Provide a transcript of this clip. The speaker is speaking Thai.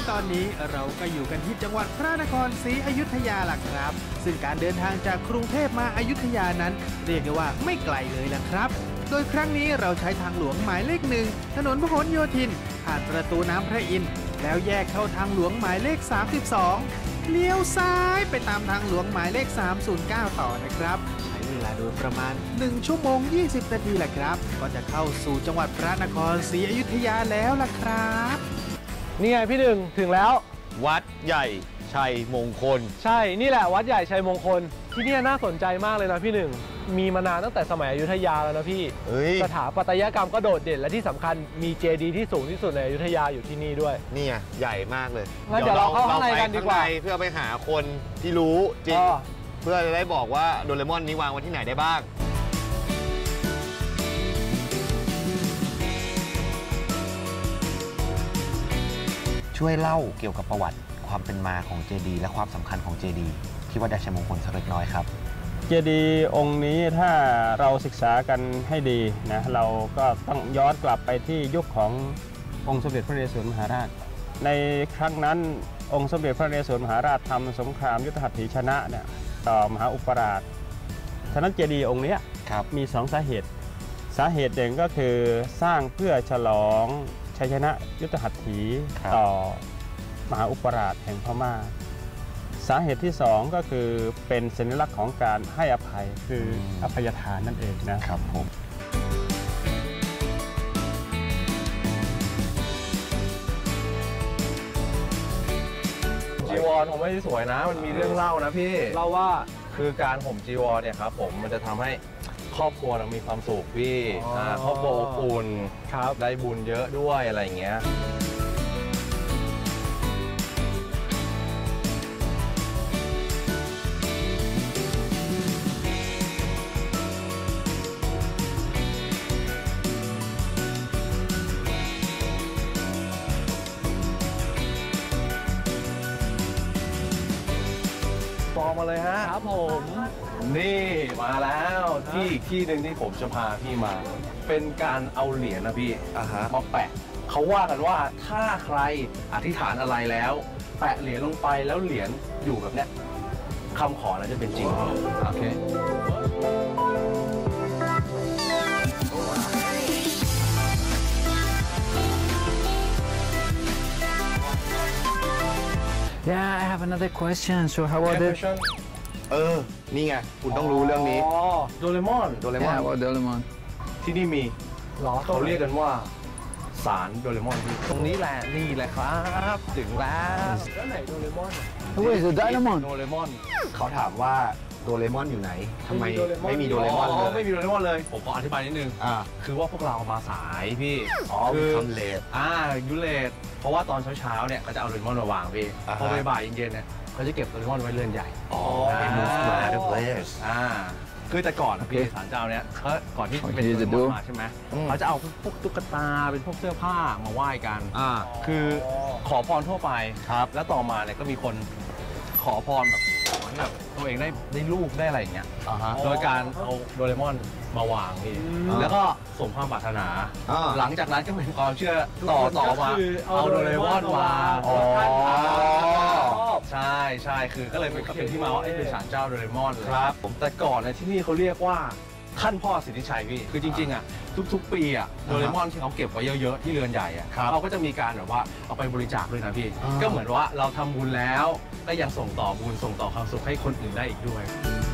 ตอนนี้เราก็อยู่กันที่จังหวัดพระนครศรีอยุธยาล่ะครับซึ่งการเดินทางจากกรุงเทพมาอยุธยานั้นเรียกได้ว่าไม่ไกลเลยล่ะครับโดยครั้งนี้เราใช้ทางหลวงหมายเลข 1ถนนพหลโยธินผ่านประตูน้ำพระอินทร์แล้วแยกเข้าทางหลวงหมายเลข 32เลี้ยวซ้ายไปตามทางหลวงหมายเลข 309 ต่อนะครับใช้เวลาโดยประมาณ1 ชั่วโมง 20 นาทีแหละครับก็จะเข้าสู่จังหวัดพระนครศรีอยุธยาแล้วล่ะครับนี่ไงพี่หนึ่งถึงแล้ววัดใหญ่ชัยมงคลใช่นี่แหละวัดใหญ่ชัยมงคลที่นี่น่าสนใจมากเลยนะพี่หนึ่งมีมานานตั้งแต่สมัยอยุธยาแล้วนะพี่สถาปัตยกรรมก็โดดเด่นและที่สำคัญมีเจดีย์ที่สูงที่สุดในอยุธยาอยู่ที่นี่ด้วยนี่ไงใหญ่มากเลยงั้นเดี๋ยวเราเข้าข้างในกันดีกว่าเพื่อไปหาคนที่รู้จริงเพื่อจะได้บอกว่าโดเรมอนนี้วางไว้ที่ไหนได้บ้างช่วยเล่าเกี่ยวกับประวัติความเป็นมาของเจดีย์และความสำคัญของเจดีย์ที่วัดใหญ่ชัยมงคลสักเล็กน้อยครับเจดีย์องค์นี้ถ้าเราศึกษากันให้ดีนะเราก็ต้องย้อนกลับไปที่ยุคขององค์สมเด็จพระนเรศวรมหาราชในครั้งนั้นองค์สมเด็จพระนเรศวรมหาราชทำสงครามยุทธหัตถีชนะเนี่ยต่อมหาอุปราชฉะนั้นเจดีย์องค์นี้มี2 สาเหตุหนึ่งก็คือสร้างเพื่อฉลองชัยชนะยุทธหัตถีต่อมหาอุปราชแห่งพม่าสาเหตุที่2ก็คือเป็นสัญลักษณ์ของการให้อภัยคืออภัยทานนั่นเองนะครับผมจีวรผมไม่ได้สวยนะมันมีเรื่องเล่านะพี่เล่าว่าคือการห่มจีวรเนี่ยครับผมมันจะทำให้ครอบครัวเรามีความสุขพี่ครอบครัวอบอุ่นได้บุญเยอะด้วยอะไรอย่างเงี้ยมาเลยฮะครับผมนี่มาแล้วที่อีกที่หนึ่งที่ผมจะพาพี่มาเป็นการเอาเหรียญนะพี่มาแปะเขาว่ากันว่าถ้าใครอธิษฐานอะไรแล้วแปะเหรียญลงไปแล้วเหรียญอยู่แบบเนี้ยคำขอนั้นจะเป็นจริงโอเค Yeah, I have another question. So how about it? นี่ไงคุณต้องรู้เรื่องนี้โดเรมอน Yeah, about Doraemon. ที่นี่มีเขาเรียกกันว่าศาลโดเรมอนตรงนี้แหละนี่แหละครับถึงแล้วแล้วไหนโดเรมอน Who is the Doraemon? โดเรมอนเขาถามว่าโดเรมอนอยู่ไหนทำไมไม่มีโดเรมอนเลยไม่มีโดเรมอนเลยผมขออธิบายนิดนึงคือว่าพวกเรามาสายพี่คือทำเลทยูเลทเพราะว่าตอนเช้าเนี่ยก็จะเอาโดเรมอนมาวางพี่พอบ่ายเย็นๆเนี่ยเขาจะเก็บโดเรมอนไว้เรือนใหญ่เป็นมูฟมาด้วยเพลสคือแต่ก่อนพี่ศาลเจ้าเนี้ยเขาก่อนที่เป็นโดเรมอนมาใช่ไหมเขาจะเอาพวกตุ๊กตาเป็นพวกเสื้อผ้ามาไหว้กันคือขอพรทั่วไปครับแล้วต่อมาเนี่ยก็มีคนขอพรแบบตัวเองได้ลูกได้อะไรอย่างเงี้ยโดยการเอาโดเรมอนมาวางพี่แล้วก็สมความปรารถนาหลังจากนั้นก็เป็นความเชื่อต่อมาเอาโดเรมอนวางใช่คือก็เลยเป็นที่มาว่าเป็นศาลเจ้าโดเรมอนครับแต่ก่อนในที่นี่เขาเรียกว่าท่านพ่อสิทธิชัยพี่คือจริงๆอ่ะทุกๆปีอ่ะโดเรมอนที่เขาเก็บไว้เยอะๆที่เรือนใหญ่อ่ะเขาก็จะมีการแบบว่าเอาไปบริจาคด้วยนะพี่ก็เหมือนว่าเราทำบุญแล้วก็ยังส่งต่อบุญส่งต่อความสุขให้คนอื่นได้อีกด้วย